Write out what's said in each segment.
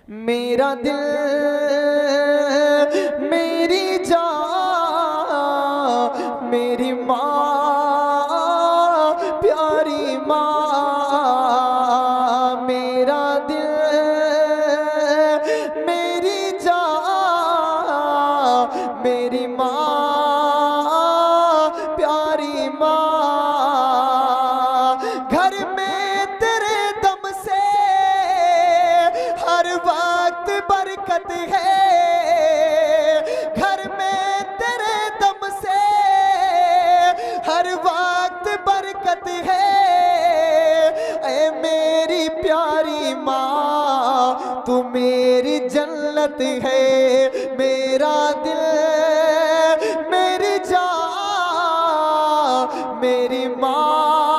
मेरा दिल मेरी जान मेरी माँ प्यारी माँ। मेरा दिल मेरी जान मेरी माँ प्यारी माँ। घर में तेरे दम से हर वक्त बरकत है। घर में तेरे दम से हर वक्त बरकत है। ऐ मेरी प्यारी माँ तू मेरी जन्नत है। मेरा दिल मेरी जान मेरी माँ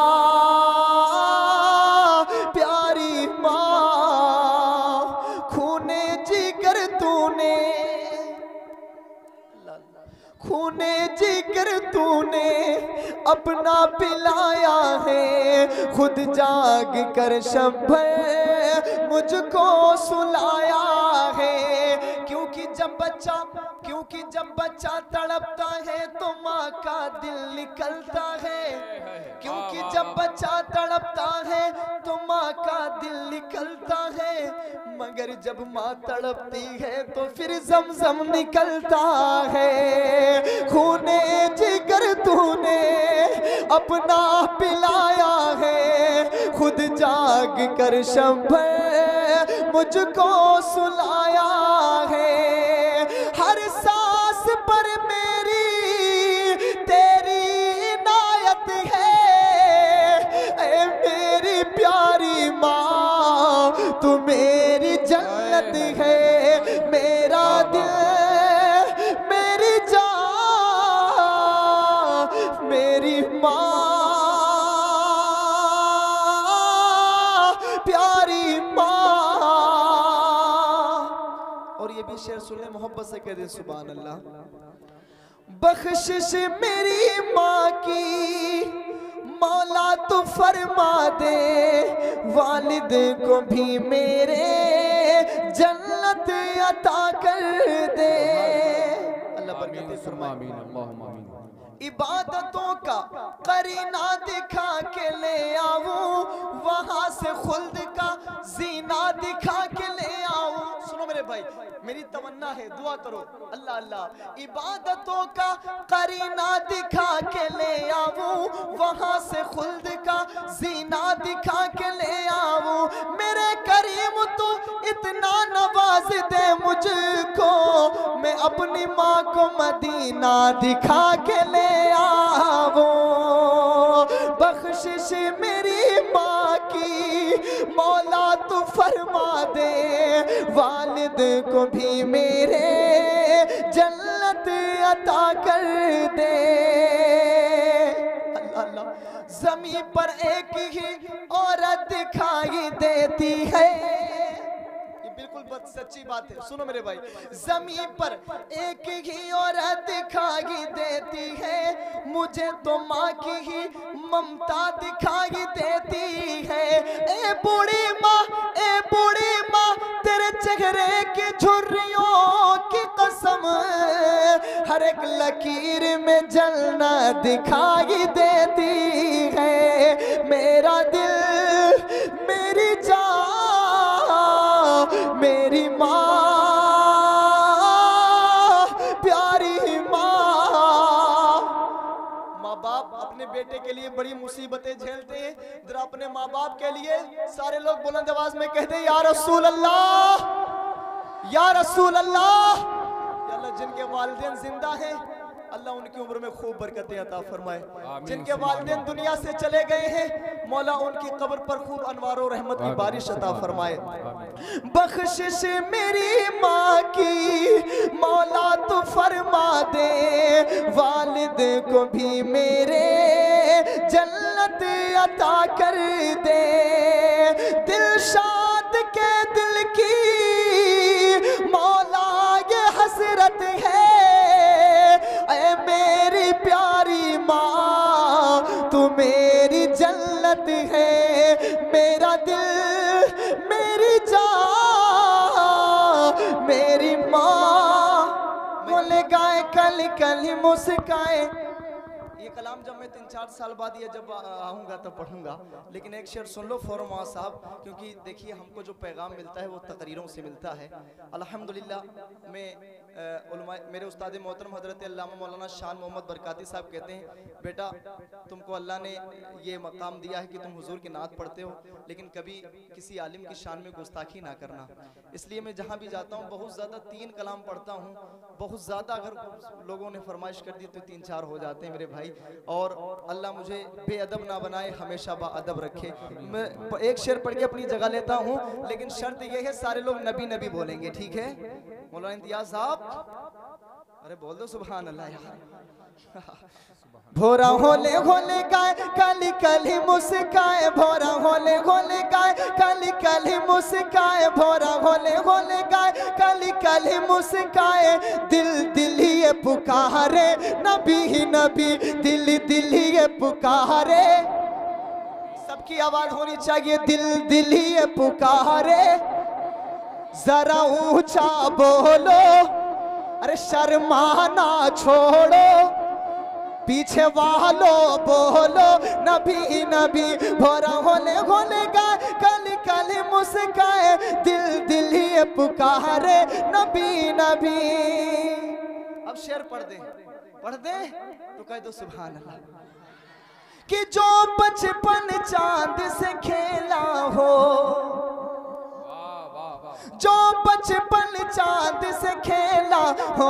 प्यारी माँ। खूने जिगर तूने खूने जिगर तूने अपना पिलाया है। खुद जाग कर शब मुझको सुलाया है। क्योंकि जब बच्चा तड़पता है तो माँ का दिल निकलता है। क्योंकि जब बच्चा तड़पता है तो माँ का दिल निकलता है। मगर जब माँ तड़पती है तो फिर ज़मज़म निकलता है। खूने जिगर तूने अपना पिलाया है। खुद जाग कर शब मुझको सुलाया है। हर सांस पर मेरी तेरी इनायत है। ऐ मेरी प्यारी माँ तू मेरी जन्नत है। मेरा दिल मेरी जान मेरी माँ प्यारी माँ। और ये भी शेर सुन ले, मोहब्बत से कह दे सुभान अल्लाह। बख्शिश मेरी माँ की मौला तू फरमा दे। वालिद को भी मेरे जन्नत अता कर दे। अल्लाह बरकत फरमा। इबादतों का करीना दिखा के ले आऊं। वहां से खुल्द का जीना दिखा के ले आऊं। सुनो मेरे भाई, मेरी तमन्ना है, दुआ करो अल्लाह अल्लाह। इबादतों का करीना दिखा के ले आऊं। वहां से खुल्द का जीना दिखा के ले आऊं। मेरे करीम तू इतना नवाज दे मुझको। मैं अपनी माँ को मदीना दिखा के ले आऊं। बख्शिश मेरी माँ की मौला तू फरमा दे। वालिद को भी मेरे जन्नत अता कर दे। अल्लाह अल्लाह। ज़मीन पर एक ही औरत दिखाई देती है। बिल्कुल सच्ची बात है, सुनो मेरे भाई। ज़मीन पर एक ही औरत दिखाई देती है। मुझे तो माँ की ही ममता दिखाई देती है। ए बूढ़ी माँ तेरे चेहरे की झुर्रियों की कसम हर एक लकीर में जलना दिखाई देती है। मेरा दिल मेरी जान मेरी माँ प्यारी माँ। माँ बाप अपने बेटे के लिए बड़ी मुसीबतें झेलते हैं। जरा अपने माँ बाप के लिए सारे लोग बुलंद आवाज में कहते हैं या रसूल अल्लाह या रसूल अल्लाह। या अल्लाह जिनके वालिदैन जिंदा हैं अल्लाह उनकी उम्र में खूब बरकतें अता फरमाए। जिनके वालिदैन दुनिया से चले गए हैं मौला उनकी कब्र पर खूब अनवार और रहमत की बारिश अता फरमाए। बख्शिश मेरी माँ की मौला तू फरमा दे। वालिद को भी मेरे जन्नत अता कर दे। दिलशाद के दिल की मौला ये हसरत है। ऐ मेरी प्यारी माँ तू मेरी जन्नत है। मेरा दिल मेरी जान घोले गाए कली कली मुस्काए। ये कलाम जब मैं 3-4 साल बाद ये जब आऊँगा तब पढ़ूंगा, लेकिन एक शेर सुन लो फौरन साहब, क्योंकि देखिए हमको जो पैगाम मिलता है वो तकरीरों से मिलता है। अल्हम्दुलिल्लाह मैं उलमा मेरे उस्ताद मोहतरम हज़रत अल्लामा मौलाना शान मोहम्मद बरकाती साहब कहते हैं, बेटा तुमको अल्लाह ने ये मकाम दिया है कि तुम हुजूर की नात पढ़ते हो, लेकिन कभी किसी आलिम की शान में गुस्ताखी ना करना। इसलिए मैं जहाँ भी जाता हूँ बहुत ज़्यादा 3 कलाम पढ़ता हूँ, बहुत ज़्यादा अगर लोगों ने फरमाइश कर दी तो 3-4 हो जाते हैं मेरे भाई। और अल्लाह मुझे बेअदब ना बनाए, हमेशा बाअदब रखे। मैं एक शेर पढ़ के अपनी जगह लेता हूँ, लेकिन शर्त यह है सारे लोग नबी नबी बोलेंगे, ठीक है? मौलाना इम्तियाज साहब, अरे बोल दो सुभान अल्लाह यार। भोरा होले होले गाए कली कली मुस्काए, भोरा होले होले गाए कली कली मुस्काए, भोरा होले होले गाए कली कली मुस्काए। दिल दिल ये पुकारे नबी ही नबी, दिल दिल ये पुकारे। सबकी आवाज होनी चाहिए, दिल दिल ये पुकारे। जरा ऊंचा बोलो, अरे शर्माना छोड़ो, पीछे वालों बोलो नबी नबी। भोरा होले होले गाए कली कली मुस्काए, दिल दिल ये पुकारे नबी नबी। अब शेर पढ़ दे तो कह दो सुभान अल्लाह। कि जो बचपन चांद से खेला हो, जो बचपन चांद से खेला हो,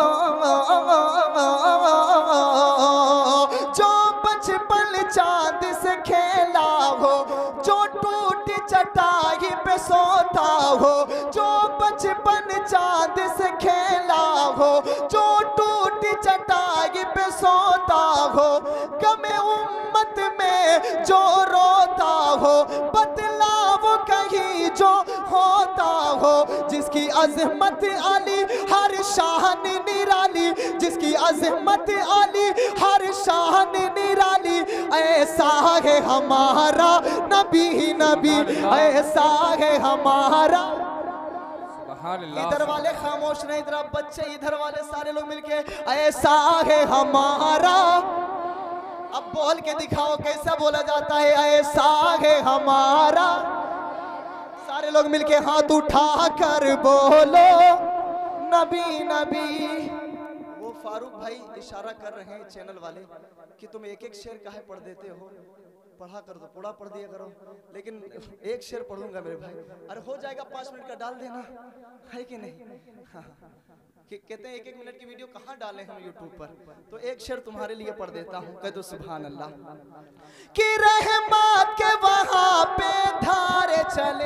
जो बचपन चांद से खेला हो, जो टूटी चटाई पे सोता हो, जो बचपन चांद से खेला हो, जो टूटी चटाई पे सोता हो, गमे उम्मत में जो रोता हो, बतलाओ कहीं जो होता हो। जिसकी अज़मत आली हर शान निराली, जिसकी अज़मत आली हर शान निराली। ऐसा है हमारा नबी नबी, ऐसा है हमारा। इधर वाले खामोश नहीं, इधर बच्चे, इधर वाले सारे लोग मिलके ऐसा है हमारा। अब बोल के दिखाओ कैसा बोला जाता है, ऐसा है हमारा। सारे लोग मिलके हाथ उठा कर बोलो नबी नबी। वो फारूक भाई इशारा कर रहे हैं चैनल वाले कि तुम एक एक शेर काहे पढ़ देते हो, पढ़ा कर दो, पूरा पढ़ दिया करो। लेकिन एक शेर पढ़ूंगा मेरे भाई, अरे हो जाएगा 5 मिनट का, डाल देना है कि नहीं? हाँ। कहते हैं 1-1 मिनट की वीडियो कहाँ डालें हम यूट्यूब पर, तो एक शेर तुम्हारे लिए पढ़ देता हूँ, कह दो सुभान अल्लाह। कि रहमत के वहां पे धारे चले,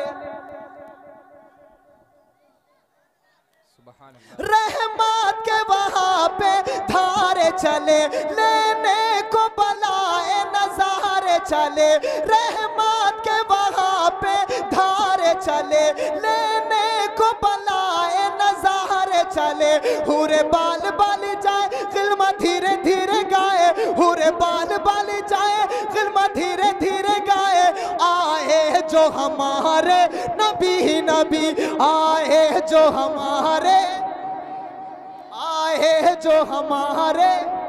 रहमत के वहां पे धारे चले, लेने को बलाए नजारे चले। रहमत के वहां पे धारे चले, लेने को बलाए नजारे चले। हुरे बाल बाल जाए गिल्मा धीरे धीरे गाए, हुरे बाल बाल जाए गिल्मा धीरे धीरे गाए। आए जो हमारे नबी नबी, आए जो हमारे, आए जो हमारे